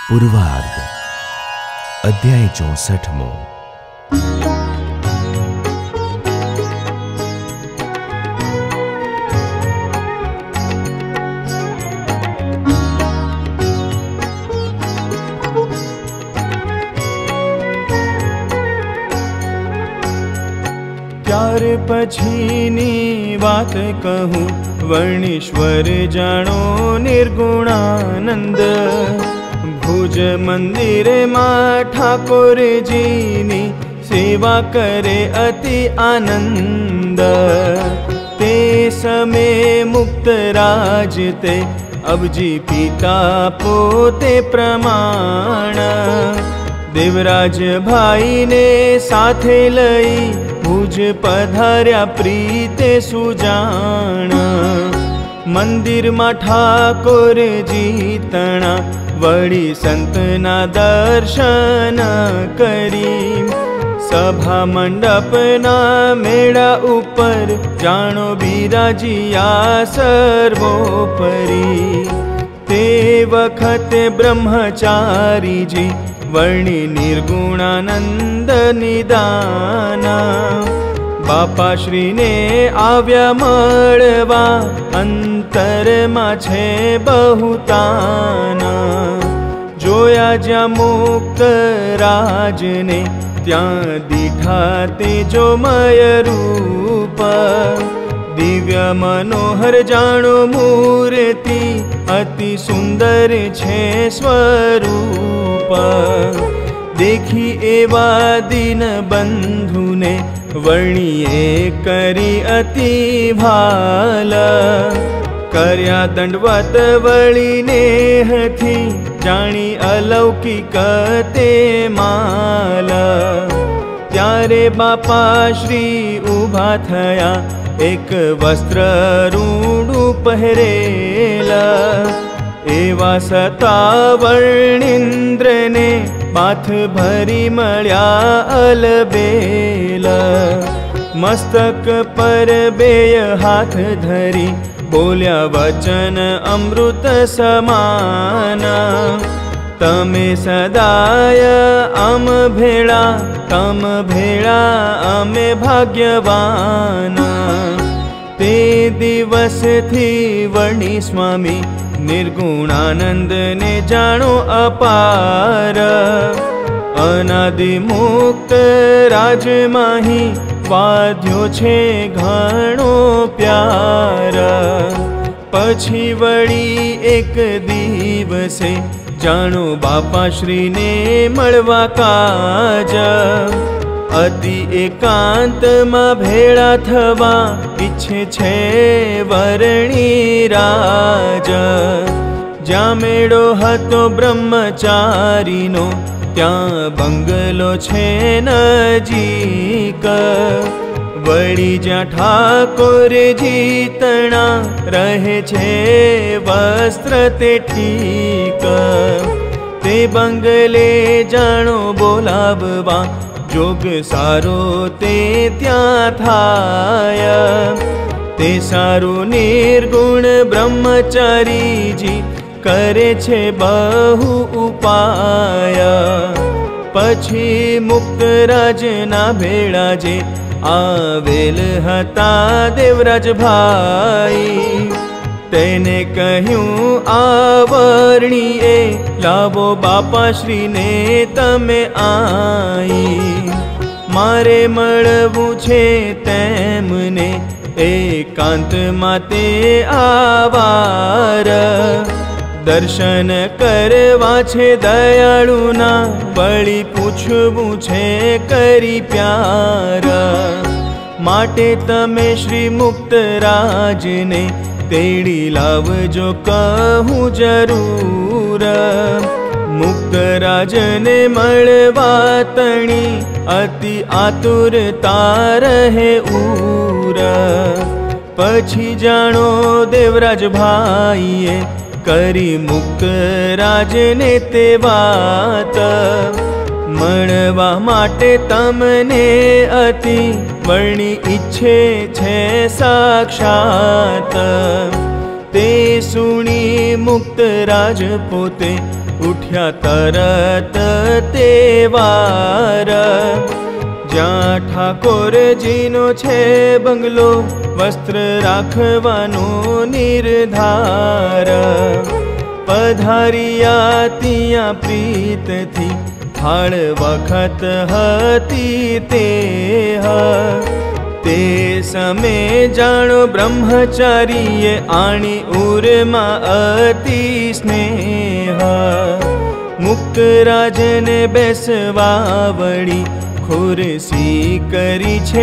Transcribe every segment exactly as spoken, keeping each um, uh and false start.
પૂર્વાર્ધ અધ્યાય ચોસઠમો। ત્યાર પછીની વાત કહું, વર્ણેશ્વર જાણો નિર્ગુણાનંદ। ભુજ મંદિરમાં ઠાકોરજીની સેવા કરે અતિ આનંદ। તે સમય મુક્તરાજ તે અબજી પિતા પોતે પ્રમાણ। દેવરાજ ભાઈને સાથે લઈ ભુજ પધાર્યા પ્રીતે સુજાણ। મંદિરમાં ઠાકોરજી તણા વળી સંતના દર્શન કરી। સભા મંડપના મેળા ઉપર જાણો બિરાજિયા સર્વોપરી। તે વખતે બ્રહ્મચારીજી વર્ણિ નિર્ગુણાનંદ નિદાના। બાપાશ્રીને આવ્યા મળવા, અંતરમાં છે બહુ તાના। જોયા જ્યાં મુક્ત રાજને, ત્યાં દીઠા તેજોમય રૂપ। દિવ્ય મનોહર જાણો મૂર્તિ, અતિ સુંદર છે સ્વરૂપ। देखी एवा दीन बंधु ने वर्णिए करी अति भाल। कर्या दंडवत वळी नेहथी, जाणी अलौकिक ते माल। त्यारे बापा श्री उभा थया, एक वस्त्र रूडू पहरेला। एवा सता वर्णिंद्र ने माथ भरी मळ्या अलबेल। मस्तक पर बेय हाथ धरी, बोल्या वचन अमृत समान। तमे सदाय आम भेळा, तम भेळा अमे भाग्यवान। ते दिवस थी वर्णि स्वामी निर्गुणानंद ने जाणो अपार। अनादि मुक्त राज माही वाध्यो छे घणो प्यार। पछी वળી एक दिवसे जाणो बापाश्री ने मळवा काज। अति एकांत में भेड़ा थवा इच्छे छे वर्णि राज। ज्या मेळो हतो ब्रह्मचारी नो, त्या बंगलो छे नजीक। वળી ज्या ठाकोरजी तणा रहे छे वस्त्र ते ठीक। ते बंगले जाणो बोलाववा, जोग सारो ते त्या थाय। ते सारो निर्गुण ब्रह्मचारी जी करे छे बहु उपाय। पछी मुक्तराज ना भेळा जे आवेल हता देवराज भाई। तेने कह्यूं आवरणीए, लावो बापाश्री ने तमे आई। मारे मळवू छे तेमने एकांत माते आवार। दर्शन करवा छे दयाळुना, वળી पूछवू छे करी प्यार। माटे तमे श्री मुक्तराज ने तेड़ी लावजो कहूँ जरूर। मुक्तराज ने मळवा तणी अति आतुरता रहे ऊर। पछी जाणो देवराज भाईए करी मुक्तराज ने ते वात। मळवा माटे तमने अति वर्णि इच्छे छे साक्षात। ते सुणी मुक्तराज पोते उठ्या तरत ते वार। ज्यां ठाकोरजीनो छे बंगलो, वस्त्र राखवानो निर्धार। पधारिया तिया प्रीत थी, थाळ वखत हती तेह। ते समे जाणो ब्रह्मचारीए आणी उरमा अति स्नेह। मुक्त राजने बेसवा वળી खुरसी करी छे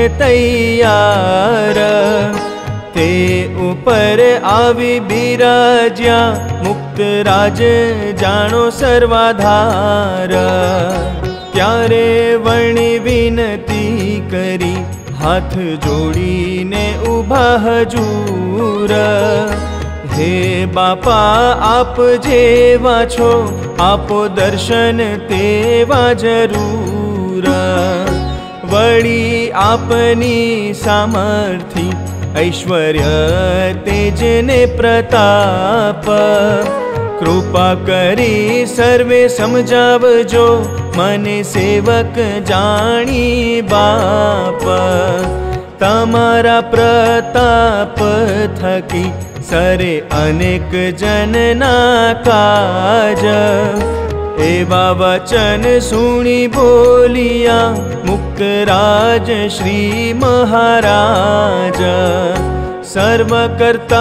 तैयार। ते ऊपर आवी बिराज्या, मुक्त राज जाणो सर्वाधार। त्यारे वणी विनती करी, हाथ जोड़ीने उभा हजूर। हे बापा आप जेवा छो, आपो दर्शन तेवा जरूर। वળી आपनी सामर्थी, ऐश्वर्य तेज ने प्रताप। कृपा करी सर्वे समझावजो, मने सेवक जाणी बाप। तमारा प्रताप थकी सरे अनेक जनना काज। एवा वचन सुनी बोलिया, मुक्त राज श्री महाराज। सर्वकर्ता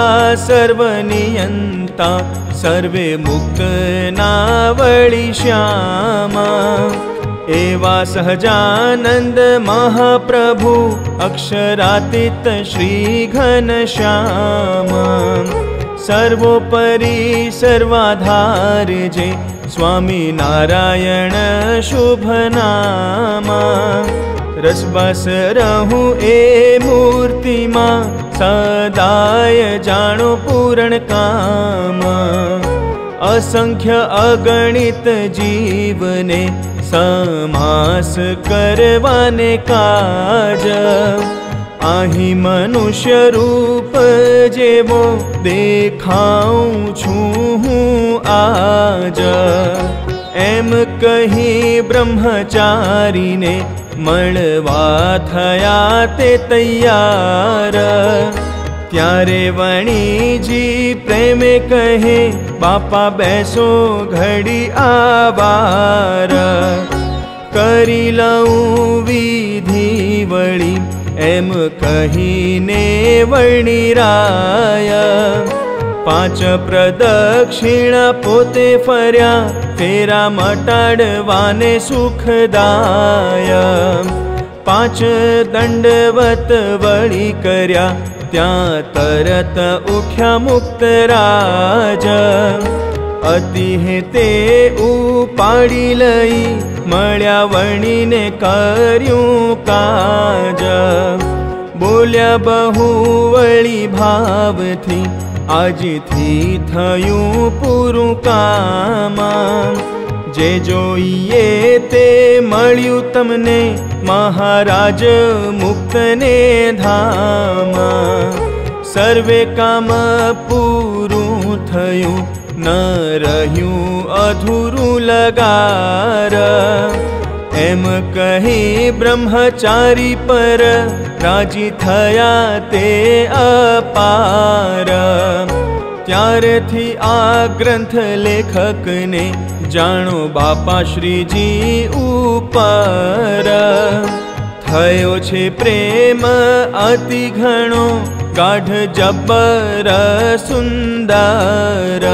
सर्वनियंता, सर्वे मुक्त नावळी श्यामा। एवा सहजानंद महाप्रभु, अक्षरातीत श्री घनश्याम। सर्वोपरि सर्वाधार जे, स्वामी नारायण शुभ नाम। रसबस रहूं ए मूर्ति मां, सदाय जाणो पूर्ण काम। असंख्य अगणित जीवने, समास करवाने काज। आही मनुष्य रूप जेवो, देखाऊं छूं हूँ आज। एम कही ब्रह्मचारी ने, मळवा थया ते तैयार। त्यारे वणिजी प्रेमे कहे, बापा बेसो घड़ी आवार। करी लऊं विधि वળી, एम कहीने वणिराय। पांच प्रदक्षिणा पोते फर्या, फेरा मटाडवाने सुखदाय। पांच दंडवत वળી कर्या, त्यां तरत उठ्या मुक्त राज। अति हेते उपाड़ी लई, मळ्या वणीने कर्યું काज। बोल्या बहु वળી भावथी, આજથી થયું પૂરું કામ। જે જોઈએ તે મળ્યું તમને, મહારાજ મુક્તને ધામ। સર્વે કામ પૂરું થયું, ન રહ્યું અધૂરું લગાર। एम कही ब्रह्मचारी पर, राजी थया ते अपार। त्यारथी आ ग्रंथ लेखक ने, जाणो बापा श्रीजी ऊपर। थयो छे प्रेम अति घणो, गाढ़ जब्बर सुंदर।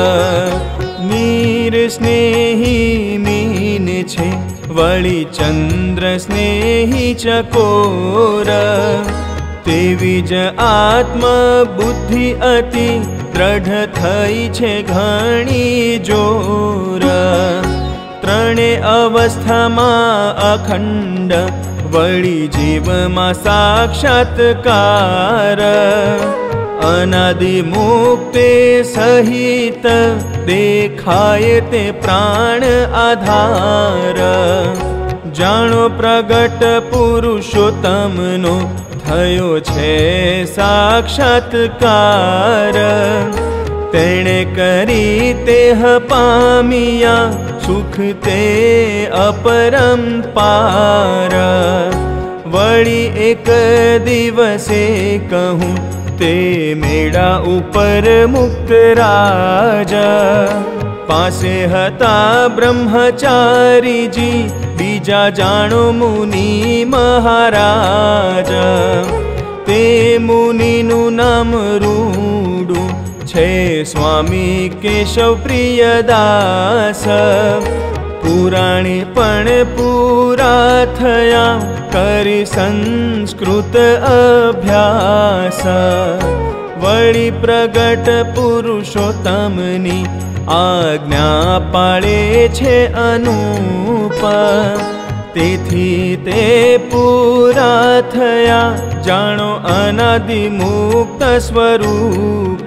मीर स्नेही मीन छे, वળી चंद्र स्नेही चकोर। तेवी ज आत्म बुद्धि अति, दृढ़ थई छे घणी जोर। त्रणे अवस्था मा अखंड, वળી जीव मा साक्षात्कार। अनादि मुक्ते सहित, देखाय ते प्राण आधार। जाणो प्रगट पुरुषोत्तमनो, थयो छे साक्षात्कार। तेणे करी तेह पामिया, सुख ते अपरंपार। वળી एक दिवसे कहूँ ते मेड़ा ऊपर मुक्त राजा। पासे हता ब्रह्मचारी जी बीजा जाणो मुनि महाराज। ते मुनिनु नाम रूडू छे स्वामी केशव प्रियदास। पुराणी पण पूरा थया करी संस्कृत अभ्यास। वળી प्रगट पुरुषोत्तमनी आज्ञा पाळे छे अनूप। तेथी ते पूरा थया जाणो अनादि मुक्त स्वरूप।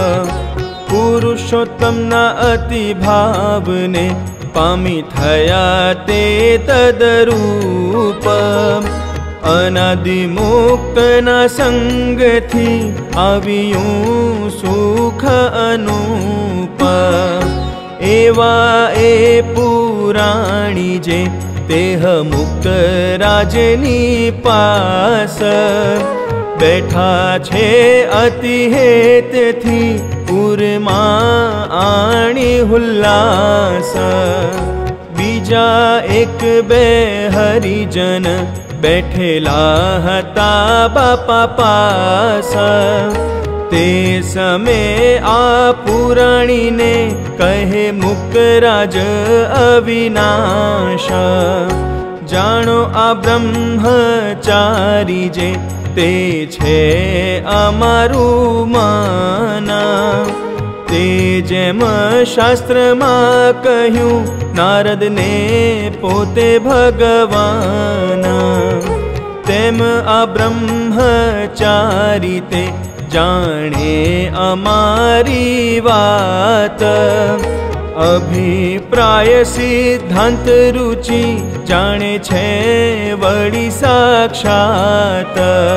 पुरुषोत्तमना अति भावने पामी थया ते तदरूप। अनादि मुक्तना संगथी आव्युं सुख अनूप। एवा ए पुराणी जे तेह मुक्त राजनी पास। बैठा छे अति हेत थी पूरमा आणी हुल्लास। बीजा एक बे हरिजन बैठेला हता बापा पास। ते समय आ पुराणी ने कहे मुक्तराज अविनाश। जाणो आ ब्रह्मचारी जे ते छे अमारू माना। ते जेम शास्त्र मां कह्यूं नारद ने पोते भगवान। तेम आ ब्रह्मचारी ते जाणे अमारी वात। अभिप्राय सिद्धांत रुचि जाणे छे वળી साक्षात।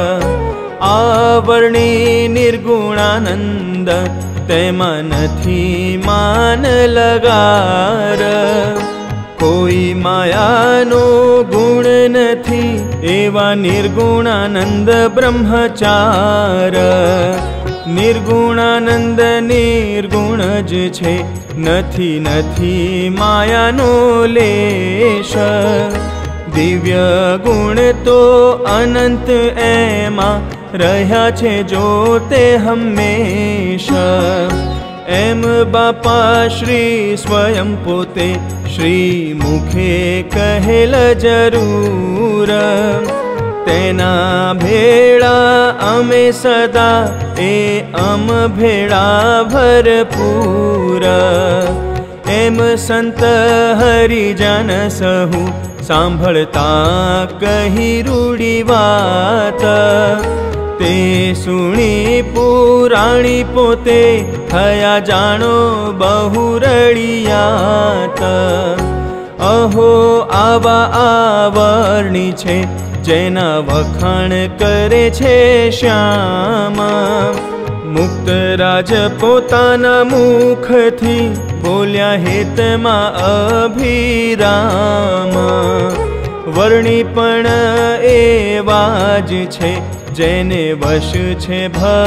आवरणी निर्गुणानंद तेमा नथी मान लगार। कोई मायानो गुण नथी एवा निर्गुणानंद ब्रह्मचार। निर्गुणानंद निर्गुण ज छे नथी नथी मायानो लेश। दिव्य गुण तो अनंत एमा रह्या छे जो ते हमेशा। एम बापा श्री स्वयं पोते श्री मुखे कहेल जरूर। तेना भेड़ा अमे सदा ए अम भेड़ा भरपूर। एम संत हरिजन सहु सांभळता कही रूढ़ी वात। ते सुणी पुराणी पोते थया जाणो बहु रड़ियात। अहो आवा आवरणी छे जेना वखाण करे छे श्याम। मुक्तराज पोताना मुखथी बोल्या हेतमा अभिराम। वर्णी पण एवाज छे जेने वश छे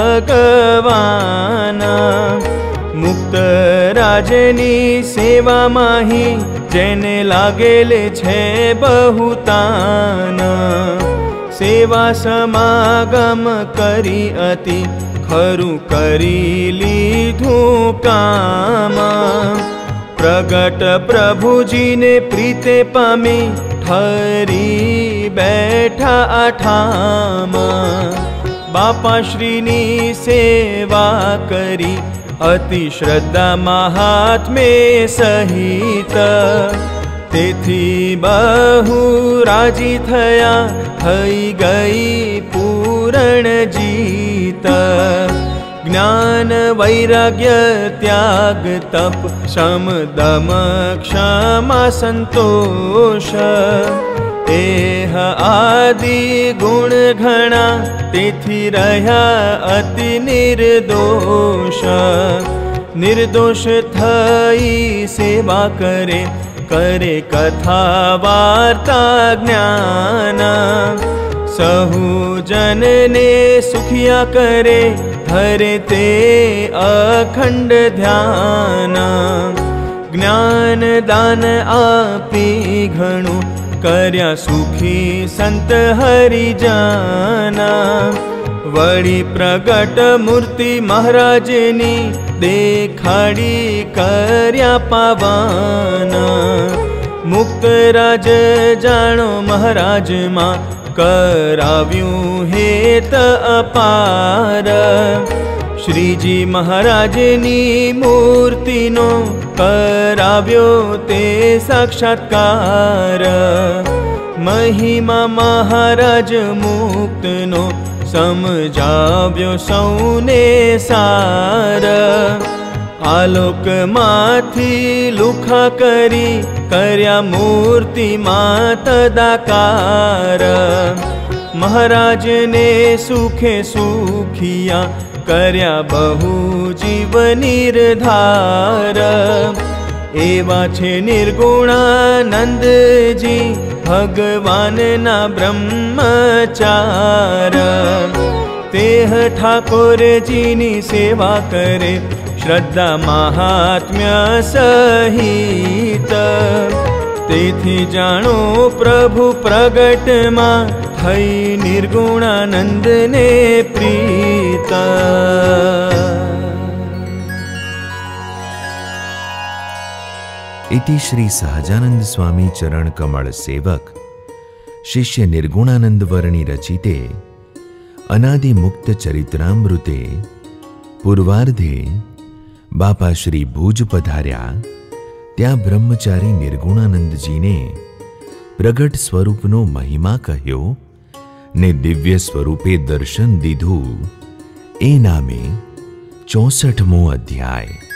भगवान। मुक्तराजनी सेवा माही जेने लागेले छे बहुतान। सेवा समागम करी अति खरु करी लीधुं काम। प्रगट प्रभुजी ने प्रीते पामी ठरी बैठा आठाम। बापा श्रीनी सेवा करी अति श्रद्धा महात्मे सहित। तेथी बहु राजी थया थई गई पूरण जीत। ज्ञान वैराग्य त्याग तप शम दम क्षमा संतोष। एह आदि गुण घणा तेथी रह्या अति निर्दोष। निर्दोष थई सेवा करे करे कथा वार्ता ज्ञान। सहु जन ने सुखिया करे धरे ते अखंड ध्यान। ज्ञान दान आपी घणु कर्या सुखी संत हरिजाना। वड़ी प्रगट मूर्ति महाराजनी देखाड़ी कर्या पावान। मुक्त राज जाणो महाराज मां कराव्यू हेत अपार। श्रीजी महाराजनी मूर्तिनो कराव्यो ते साक्षात्कार। महिमा महाराज मुक्तनो समझाव्यो सौने सार। आलोक माथी लुखा करी कर्या मूर्ति मात दाकार। महाराज ने सुखे सुखिया कर्या बहु जीव निर्धार। एवा छे निर्गुणानंद जी भगवान ना ब्रह्मचार। तेह ठाकुर जी नी सेवा करे श्रद्धा महात्म्य सहित। तेथी जाणो प्रभु प्रगट मां थई निर्गुणानंद ने प्रीता। इति श्री सहजानंद स्वामी चरण कमल सेवक शिष्य निर्गुणानंद वर्णी रचिते अनादि मुक्त चरित्रामृते पूर्वार्धे बापा श्री भूज पधार्या त्या ब्रह्मचारी निर्गुणानंद जी ने प्रगट स्वरूपनो महिमा कह्यो ने दिव्य स्वरूपे दर्शन दीधु। ए नामे चौसठमो अध्याय।